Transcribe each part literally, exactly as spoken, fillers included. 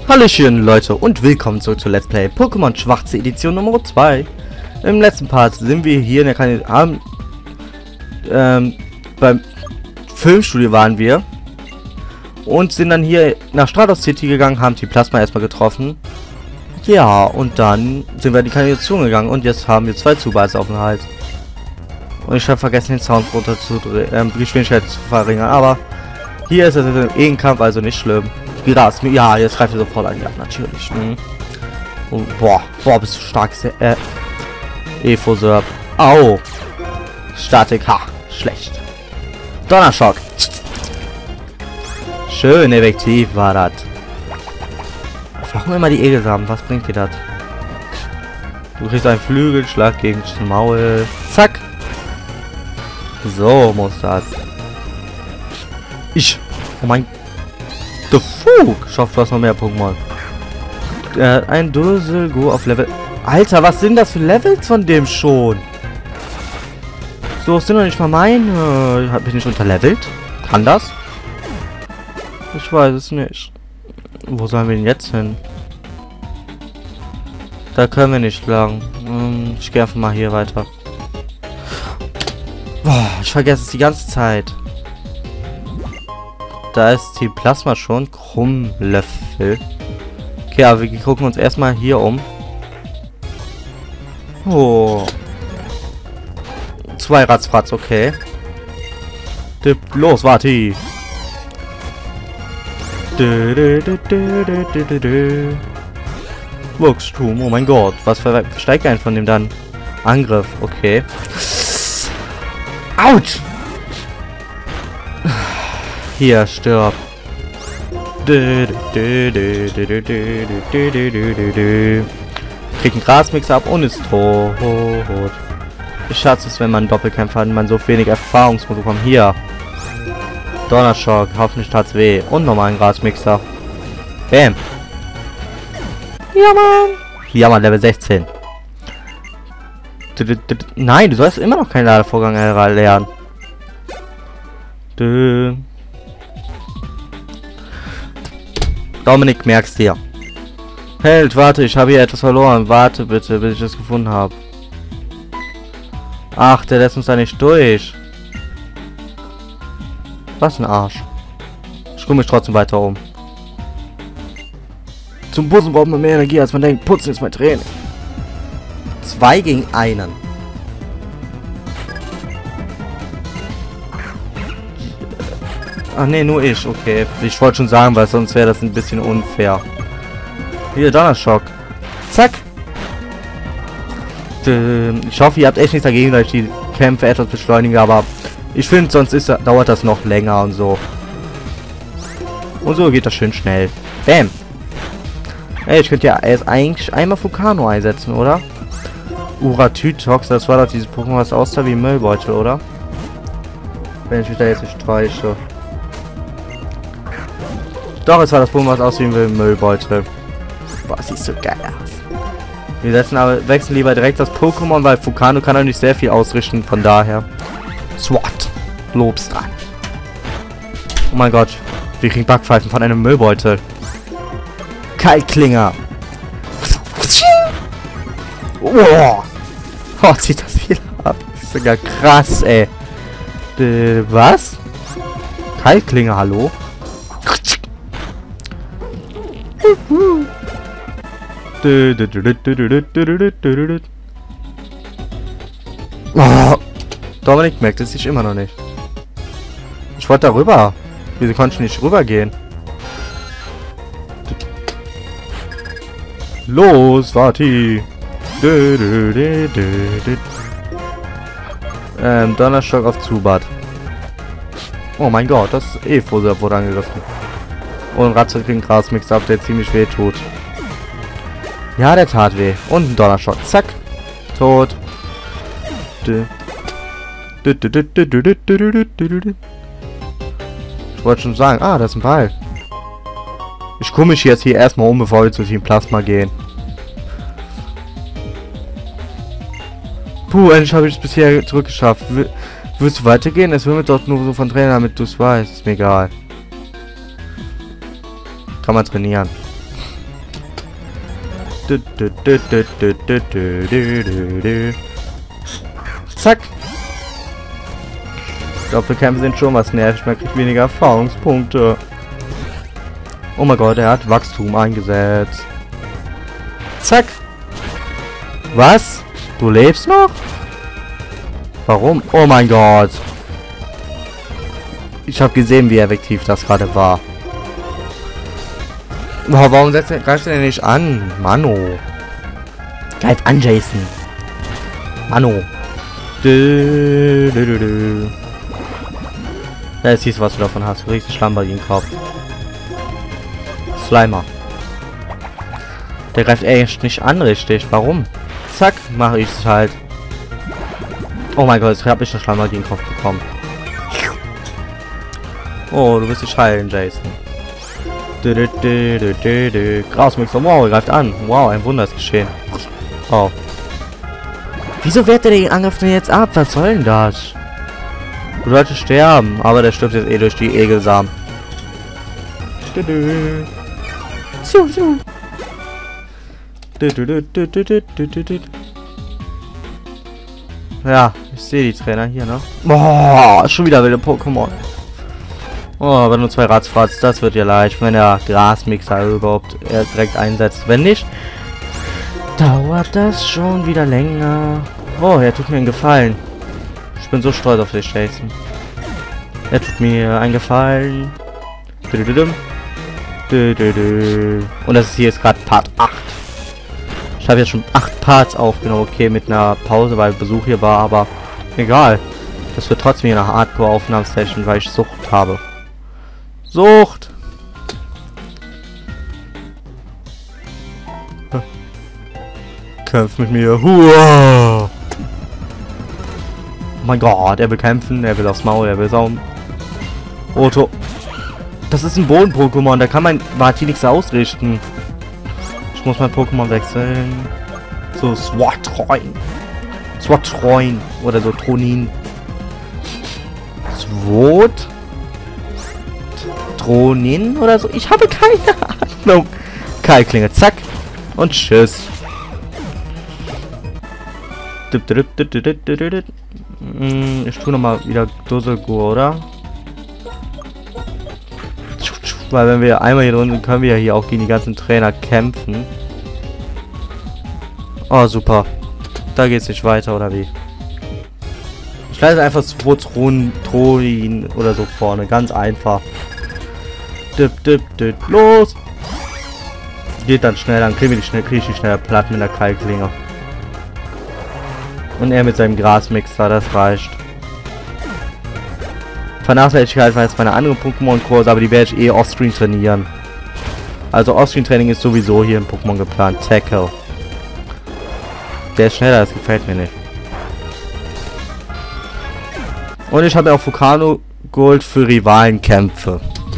Hallöchen Leute und willkommen zurück zu Let's Play Pokémon Schwarze Edition Nummer zwei. Im letzten Part sind wir hier in der Kandidaten... Ähm, beim Filmstudio waren wir. Und sind dann hier nach Stratos City gegangen, haben die Plasma erstmal getroffen. Ja, und dann sind wir in die Kanalisation gegangen und jetzt haben wir zwei Zubats auf dem Hals. Und ich habe vergessen, den Sound runter zu ähm, die Geschwindigkeit zu verringern, aber hier ist es eh ein Kampf, also nicht schlimm. Gras, ja, jetzt greift er sofort an, ja, natürlich. Mhm. Und, boah, boah, bist du stark, äh, Evo-Serb. Au! Statik, ha, schlecht. Donnerschock. Schön effektiv war das. Warum immer die Egelsamen? Was bringt dir das? Du kriegst einen Flügelschlag gegen das Maul. Zack. So muss das. Ich. Oh mein. The Fug. Schafft was noch mehr Pokémon. Äh, ein Dusselgo auf Level. Alter, was sind das für Levels von dem schon? So sind doch nicht mal meine. Hab ich nicht unterlevelt? Kann das? Ich weiß es nicht. Wo sollen wir denn jetzt hin? Da können wir nicht lang. Hm, ich gehe einfach mal hier weiter. Boah, ich vergesse es die ganze Zeit. Da ist die Plasma schon. Krummlöffel. Okay, aber wir gucken uns erstmal hier um. Oh. Zwei Ratzfratz, okay. Tipp, los, warte. Wuchstum, oh mein Gott. Was steigt ein von dem dann? Angriff, okay. Autsch! Hier, stirb. Kriegt einen Grasmix ab und ist tot. Ich schätze es, wenn man Doppelkämpfer hat, man so wenig Erfahrungspunkte bekommt. Hier. Donnerschock, hoffentlich tat's weh. Und nochmal ein Grasmixer. Bam. Ja, Mann. Ja, Mann, Level sechzehn. Nein, du sollst immer noch keinen Ladevorgang lernen. Dominik, merkst dir. Held, warte, ich habe hier etwas verloren. Warte bitte, bis ich das gefunden habe. Ach, der lässt uns da nicht durch. Was ein Arsch. Ich gucke mich trotzdem weiter um. Zum Putzen braucht man mehr Energie, als man denkt. Putzen ist mein Training. Zwei gegen einen. Ach nee, nur ich. Okay. Ich wollte schon sagen, weil sonst wäre das ein bisschen unfair. Hier, Donnerschock. Zack. Ich hoffe, ihr habt echt nichts dagegen, dass ich die Kämpfe etwas beschleunige, aber ich finde, sonst ist, dauert das noch länger und so. Und so geht das schön schnell. Bam. Ey, ich könnte ja jetzt eigentlich einmal Vulcano einsetzen, oder? Uratytox, das war doch dieses Pokémon, was aussah wie Müllbeutel, oder? Wenn ich mich da jetzt nicht täusche. Doch, es war das Pokémon, was aussieht wie Müllbeutel. Boah, sieht so geil aus. Wir setzen aber, wechseln lieber direkt das Pokémon, weil Vulcano kann auch nicht sehr viel ausrichten, von daher. SWAT. Lob's dran. Oh mein Gott. Wir kriegen Backpfeifen von einem Müllbeutel. Kaltklinger. Oh. Oh, zieht das viel ab. Das ist sogar krass, ey. Äh, was? Kaltklinger, hallo? Oh. Dominik merkt es sich immer noch nicht. Ich wollte da rüber. Wieso konnte ich nicht rübergehen? Los, Vati! Ähm, Donnerschock auf Zubat. Oh mein Gott, das ist Evo-Serb wurde angegriffen. Und Ratze kriegt einen Grasmix ab, der ziemlich weh tut. Ja, der tat weh. Und ein Donnerschock. Zack. Tot. Ich wollte schon sagen, ah, das ist ein Ball. Ich gucke mich jetzt hier erstmal um, bevor wir zu Team Plasma gehen. Puh, endlich habe ich es bisher zurückgeschafft. Willst du weitergehen? Es will mir doch nur so von Trainer, damit du es weißt. Ist mir egal. Kann man trainieren. Zack. Doppelkämpfe sind schon was nervig, man kriegt weniger Erfahrungspunkte. Oh mein Gott, er hat Wachstum eingesetzt. Zack. Was? Du lebst noch? Warum? Oh mein Gott. Ich habe gesehen, wie effektiv das gerade war. Boah, warum setzt er, greift er nicht an? Mano. Greif an, Jason. Mano. Du, du, du, du. Ja, jetzt siehst du, was du davon hast. Du kriegst einen Schlamm bei ihm Kopf. Slimer. Der greift echt nicht an, richtig. Warum? Zack, mache ich es halt. Oh mein Gott, jetzt habe ich einen Schlamm bei ihm Kopf bekommen. Oh, du wirst dich heilen, Jason. Grasmixer, wow, er greift an. Wow, ein Wunder ist geschehen. Oh. Wieso wehrt er den Angriff denn jetzt ab? Was soll denn das? Du solltest sterben, aber der stirbt jetzt eh durch die Egelsamen. Ja, ich sehe die Trainer hier, ne? Boah, schon wieder wilde Pokémon. Oh, aber nur zwei Ratzfratz, das wird ja leicht, wenn der Grasmixer überhaupt er direkt einsetzt. Wenn nicht, dauert das schon wieder länger. Oh, er tut mir einen Gefallen. Ich bin so stolz auf dich, Jason. Er tut mir einen Gefallen. Und das ist hier jetzt gerade Part acht. Ich habe jetzt schon acht Parts aufgenommen, okay, mit einer Pause, weil Besuch hier war, aber egal. Das wird trotzdem hier eine Hardcore-Aufnahmesession, weil ich Sucht habe. Sucht! Kämpf mit mir. Hua! Oh mein Gott, er will kämpfen, er will aufs Maul, er will saugen. Otto. Das ist ein Boden-Pokémon, da kann mein Vati nichts ausrichten. Ich muss mein Pokémon wechseln. So, Swatroin. Swatroin. Oder so, Tronin. Swot. Tronin oder so. Ich habe keine Ahnung. Keilklinge, zack. Und tschüss. Ich tue nochmal wieder Dusselgur, oder? Weil wenn wir einmal hier drin sind, können wir ja hier auch gegen die ganzen Trainer kämpfen. Oh, super. Da geht's nicht weiter, oder wie? Ich leite einfach Swotron, Tronin oder so vorne. Ganz einfach. Dip, dip, dip. Los! Geht dann schnell, dann kriegen wir die schnell, kriege ich die schneller platt mit der Keilklinge. Und er mit seinem Grasmixer, das reicht. Vernachlässige halt jetzt meine anderen Pokémon-Kurse, aber die werde ich eh offscreen trainieren. Also Offscreen-Training ist sowieso hier im Pokémon geplant. Tackle. Der ist schneller, das gefällt mir nicht. Und ich habe auch Vulcano Gold für Rivalenkämpfe.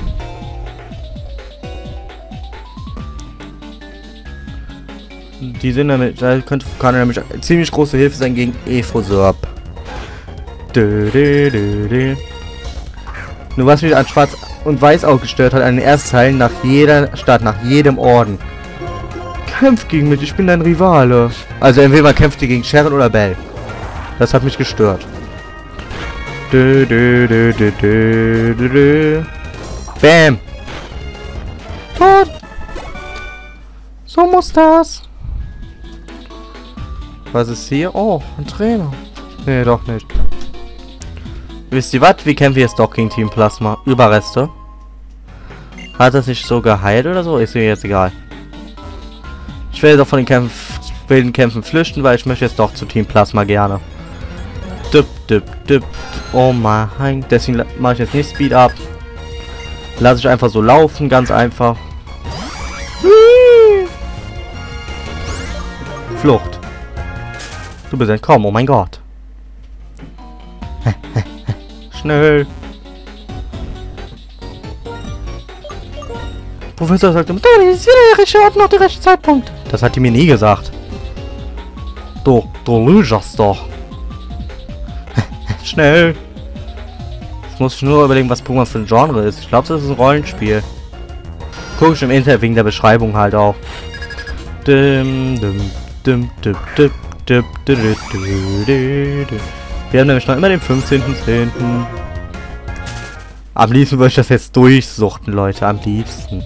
Die sind damit, da könnte Vulcano nämlich ziemlich große Hilfe sein gegen Evosurp. Nur was mich an Schwarz und Weiß auch gestört hat, an den ersten Teilen nach jeder Stadt, nach jedem Orden. Kämpf gegen mich, ich bin dein Rivale. Also entweder man kämpft gegen Sharon oder Bell. Das hat mich gestört. Bam! Tot! So muss das. Was ist hier? Oh, ein Trainer. Nee, doch nicht. Wisst ihr was? Wie kämpfen wir jetzt doch gegen Team Plasma? Überreste. Hat das nicht so geheilt oder so? Ist mir jetzt egal. Ich werde doch von den Kämpfen, wilden Kämpfen flüchten, weil ich möchte jetzt doch zu Team Plasma gerne. Dip, dip, dip. Oh mein. Deswegen mache ich jetzt nicht Speed Up. Lasse ich einfach so laufen, ganz einfach. Flucht. Du bist entkommen, oh mein Gott. Schnell. Professor sagt immer, das ist wieder der richtige Ort, noch der rechte Zeitpunkt. Das hat die mir nie gesagt. Du, du lügst doch. Schnell. Ich muss nur überlegen, was Pokémon für ein Genre ist. Ich glaube, das ist ein Rollenspiel. Guck ich im Internet wegen der Beschreibung halt auch. Dim, dim, dim, dim, dim, dim, dim, dim, dim, dim. Wir haben nämlich noch immer den fünfzehnten zehnten Am liebsten würde ich das jetzt durchsuchten, Leute. Am liebsten.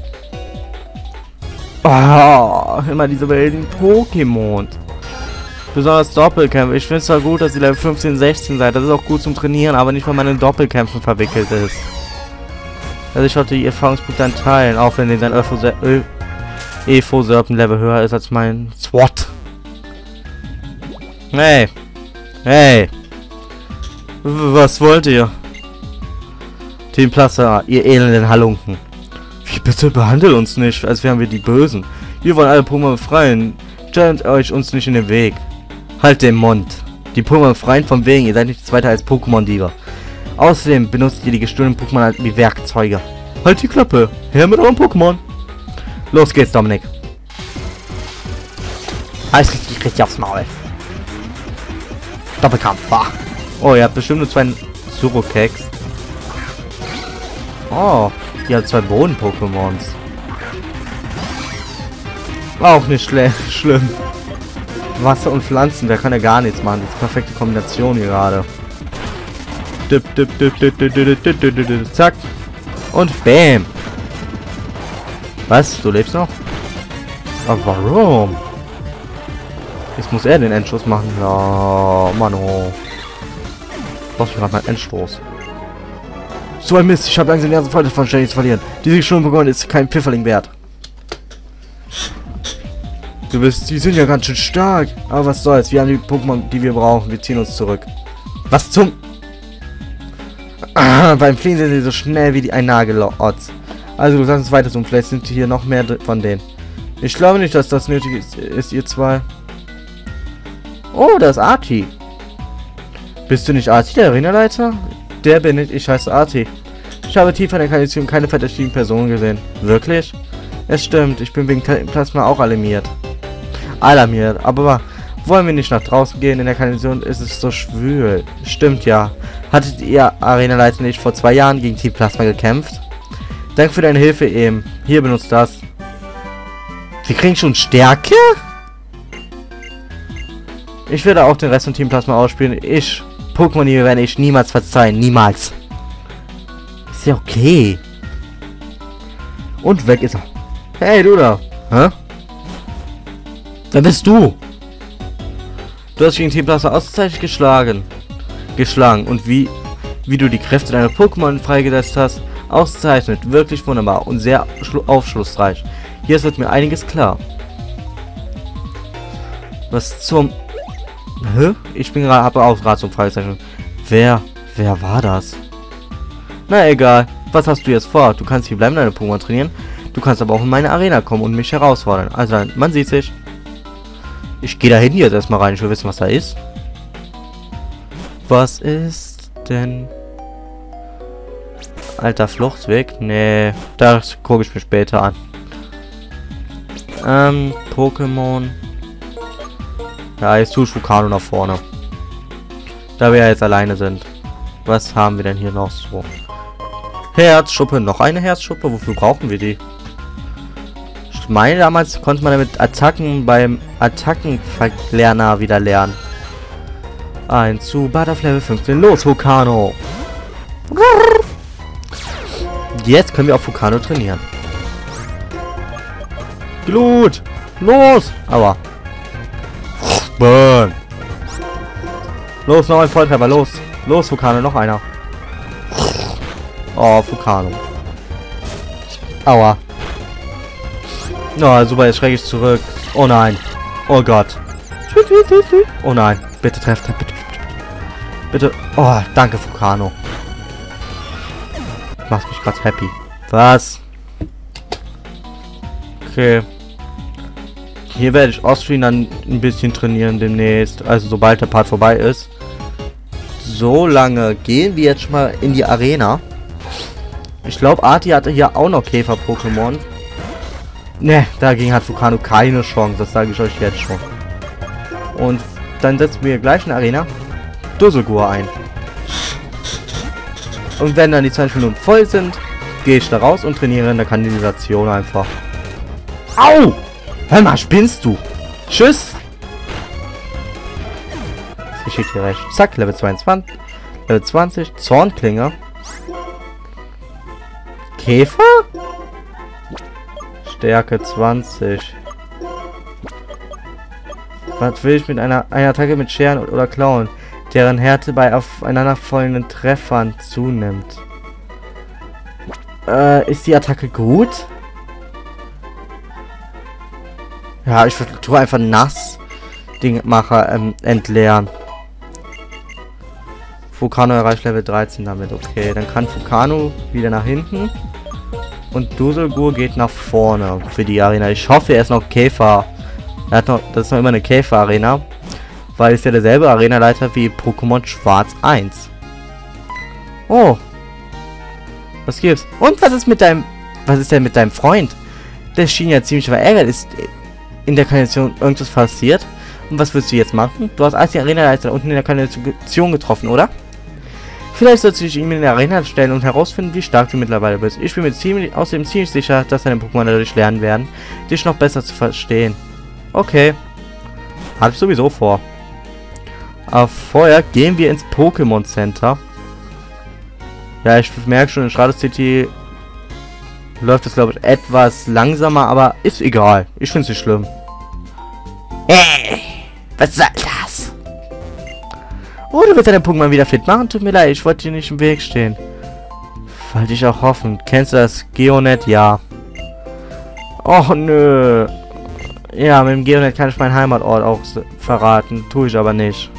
Oh, immer diese wilden Pokémon. Besonders Doppelkämpfe. Ich finde es zwar gut, dass ihr Level fünfzehn, sechzehn seid. Das ist auch gut zum Trainieren, aber nicht, weil man in Doppelkämpfen verwickelt ist. Also ich wollte die Erfahrungspunkte dann teilen, auch wenn sein Evo-Serpen Level höher ist als mein SWAT. Hey. Hey. Was wollt ihr? Team Plaza, ihr elenden Halunken. Wie bitte behandelt uns nicht, als wären wir die Bösen. Wir wollen alle Pokémon befreien. Stellt euch uns nicht in den Weg. Halt den Mund. Die Pokémon befreien vom Wegen, ihr seid nichts weiter als Pokémon-Dieber. Außerdem benutzt ihr die gestohlenen Pokémon halt wie Werkzeuge. Halt die Klappe. Her mit eurem Pokémon. Los geht's, Dominik. Alles richtig, richtig aufs Maul. Doppelkampf. Ah. Oh, ihr habt bestimmt nur zwei Surokeks. Oh, ihr habt zwei Boden-Pokémons. Auch nicht schlimm. Wasser und Pflanzen, der kann ja gar nichts machen. Das ist perfekte Kombination hier gerade. Dip, dip, dip, dip, dip, dip, dip, dip, dip, zack. Und bam. Was? Du lebst noch? Aber warum? Jetzt muss er den Endstoß machen. Ja, Mann. Oh. Was für gerade mein Endstoß. So ein Mist, ich habe langsam die erste Freude von Ständig zu verlieren. Diese Sturm-Pokémon ist kein Pfifferling wert. Du bist, die sind ja ganz schön stark. Aber was soll's, wir haben die Pokémon, die wir brauchen. Wir ziehen uns zurück. Was zum... Ah, beim Fliehen sind sie so schnell wie die ein Nagelotz. Also du sagst es weiter so, vielleicht sind hier noch mehr von denen. Ich glaube nicht, dass das nötig ist, ist ihr zwei. Oh, da ist Archie. Bist du nicht Archie, der Arenaleiter? Der bin ich, ich heiße Archie. Ich habe tiefer in der Kanalisation keine verdächtigen Personen gesehen. Wirklich? Es stimmt, ich bin wegen Plasma auch alarmiert. Alarmiert, aber wollen wir nicht nach draußen gehen? In der Kanalisation ist es so schwül. Stimmt ja. Hattet ihr Arenaleiter nicht vor zwei Jahren gegen Team Plasma gekämpft? Danke für deine Hilfe eben. Hier, benutzt das. Wir kriegen schon Stärke? Ich werde auch den Rest von Team Plasma ausspielen. Ich, Pokémon hier werde ich niemals verzeihen. Niemals. Ist ja okay. Und weg ist er. Hey, du da. Hä? Wer bist du? Du hast gegen Team Plasma ausgezeichnet geschlagen. Geschlagen. Und wie, wie du die Kräfte deiner Pokémon freigesetzt hast, ausgezeichnet. Wirklich wunderbar und sehr aufschlussreich. Hier wird mir einiges klar. Was zum... Hä? Ich bin gerade, habe auch gerade zum Fragezeichen. Wer, wer war das? Na egal. Was hast du jetzt vor? Du kannst hier bleiben, deine Pokémon trainieren. Du kannst aber auch in meine Arena kommen und mich herausfordern. Also dann, man sieht sich. Ich gehe da hin jetzt erstmal rein. Ich will wissen, was da ist. Was ist denn... Alter, Fluchtweg? Nee, das gucke ich mir später an. Ähm, Pokémon. Ja, jetzt tue ich Vulcano nach vorne. Da wir ja jetzt alleine sind. Was haben wir denn hier noch so? Herzschuppe, noch eine Herzschuppe. Wofür brauchen wir die? Ich meine, damals konnte man damit Attacken beim Attackenlerner wieder lernen. Ein zu Butterfly Level fünfzehn. Los, Vulcano! Jetzt können wir auf Vulcano trainieren. Glut! Los! Aua. Burn! Los, noch ein Volltreffer, los! Los, Vulcano, noch einer. Oh, Vulcano. Aua. Na, oh, super, jetzt schrecke ich zurück. Oh nein. Oh Gott. Oh nein. Bitte treff, treff, bitte, bitte. Bitte. Oh, danke, Vulcano. Macht mich gerade happy. Was? Okay. Hier werde ich Ostfrieden dann ein bisschen trainieren demnächst. Also sobald der Part vorbei ist. So lange gehen wir jetzt mal in die Arena. Ich glaube, Arti hatte hier auch noch Käfer-Pokémon. Ne, dagegen hat Vulcano keine Chance. Das sage ich euch jetzt schon. Und dann setzen wir gleich in der Arena Dusselgur ein. Und wenn dann die zwanzig Minuten voll sind, gehe ich da raus und trainiere in der Kanalisation einfach. Au! Hör mal, spinnst du? Tschüss. Das geschieht hier recht. Zack, Level zweiundzwanzig. Level zwanzig. Zornklinge. Käfer? Stärke zwanzig. Was will ich mit einer, einer Attacke mit Scheren oder Klauen, deren Härte bei aufeinanderfolgenden Treffern zunimmt? Äh, ist die Attacke gut? Ja, ich tue einfach nass Dingmacher ähm, entleeren. Fukano erreicht Level dreizehn damit. Okay, dann kann Fukano wieder nach hinten. Und Dusselgur geht nach vorne für die Arena. Ich hoffe, er ist noch Käfer. Er hat noch, das ist noch immer eine Käfer-Arena. Weil es ja derselbe Arenaleiter wie Pokémon Schwarz eins. Oh. Was gibt's? Und was ist mit deinem... Was ist denn mit deinem Freund? Der schien ja ziemlich verärgert. Ist in der Kanalisation irgendwas passiert? Und was willst du jetzt machen? Du hast als die Arenaleiter unten in der Kanalisation getroffen, oder? Vielleicht sollst du dich ihm in der Arena stellen und herausfinden, wie stark du mittlerweile bist. Ich bin mir ziemlich, außerdem ziemlich sicher, dass deine Pokémon dadurch lernen werden, dich noch besser zu verstehen. Okay. Habe ich sowieso vor. Aber vorher gehen wir ins Pokémon Center. Ja, ich merke schon, in Stratos City läuft das, glaube ich, etwas langsamer, aber ist egal. Ich finde es nicht schlimm. Hey, was soll das? Oh, du willst deine Pokémon wieder fit machen? Tut mir leid, ich wollte dir nicht im Weg stehen. Wollte ich auch hoffen. Kennst du das Geonet? Ja. Och, nö. Ja, mit dem Geonet kann ich meinen Heimatort auch verraten. Tue ich aber nicht.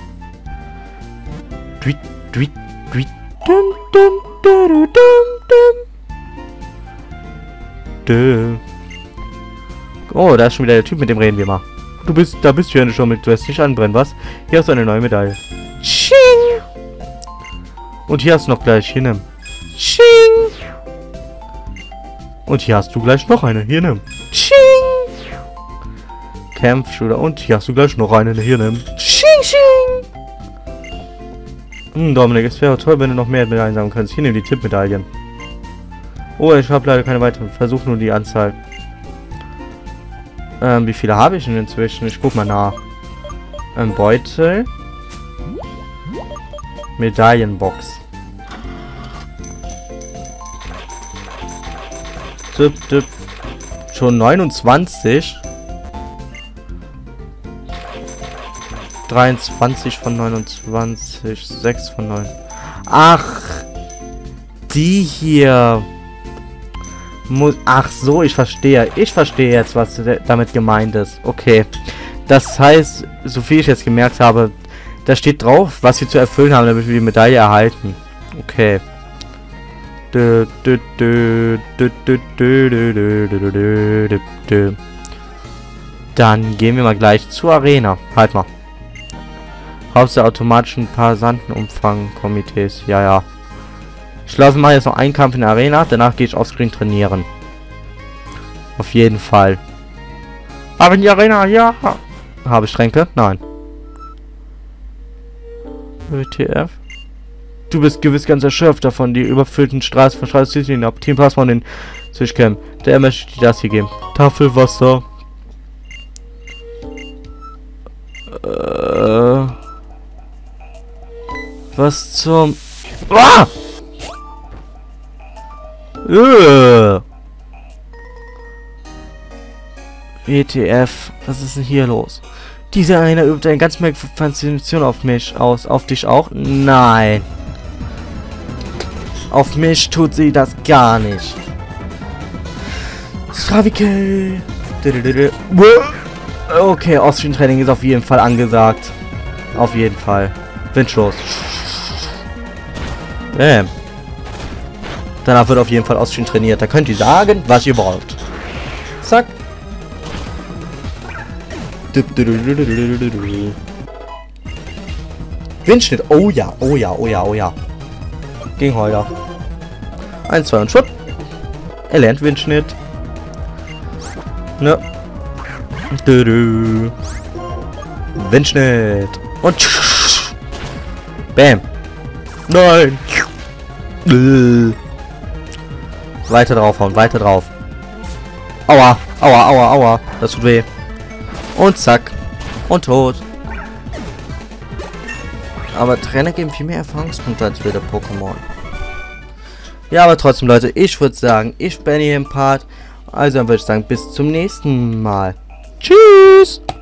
Oh, da ist schon wieder der Typ, mit dem reden wir mal. Du bist, da bist du ja schon mit, du lässt nicht anbrennen, was? Hier hast du eine neue Medaille. Ching! Und hier hast du noch gleich, hier nimm. Ching! Und hier hast du gleich noch eine, hier nimm. Ching! Kampfschüler. Und hier hast du gleich noch eine, hier nimm. Ching, ching! Hm, Dominik, es wäre toll, wenn du noch mehr Medaillen sammeln könntest. Hier nimm die Tippmedaillen. Oh, ich habe leider keine weiteren. Versuch nur die Anzahl. Ähm, wie viele habe ich denn inzwischen? Ich guck mal nach. Ähm, Beutel. Medaillenbox. Dip, dip. Schon neunundzwanzig. dreiundzwanzig von neunundzwanzig. sechs von neun. Ach. Die hier. Muss, ach so, ich verstehe. Ich verstehe jetzt, was damit gemeint ist. Okay. Das heißt, so viel ich jetzt gemerkt habe, da steht drauf, was wir zu erfüllen haben, damit wir die Medaille erhalten. Okay. Dann gehen wir mal gleich zur Arena. Halt mal. Haus der automatischen Passantenumfang-Komitees. Ja, ja. Ich laufe mal jetzt noch einen Kampf in der Arena, danach gehe ich offscreen trainieren. Auf jeden Fall. Aber in die Arena, ja. Habe ich Tränke? Nein. W T F? Du bist gewiss ganz erschöpft davon, die überfüllten Straßen von Stratos City ab. Team Plasma und den Zwischcamp. Der möchte dir das hier geben. Tafelwasser. Äh. Was zum... Ah! Äh. W T F, was ist denn hier los? Diese eine übt eine ganz merkwürdige Faszination auf mich aus. Auf dich auch? Nein. Auf mich tut sie das gar nicht. Stravike. Okay, Offscreen Training ist auf jeden Fall angesagt. Auf jeden Fall. Windstoß. Bam. Danach wird auf jeden Fall Offscreen trainiert. Da könnt ihr sagen, was ihr wollt. Zack. Windschnitt. Oh ja, oh ja, oh ja, oh ja. Gegen Heuler. Eins, zwei und schwupp. Er lernt Windschnitt. Ne. Windschnitt. Und bam. Nein. Weiter draufhauen, weiter drauf. Aua, aua, aua, aua. Das tut weh. Und zack. Und tot. Aber Trainer geben viel mehr Erfahrungspunkte als wilde Pokémon. Ja, aber trotzdem, Leute, ich würde sagen, ich bin hier im Part. Also dann würde ich sagen, bis zum nächsten Mal. Tschüss!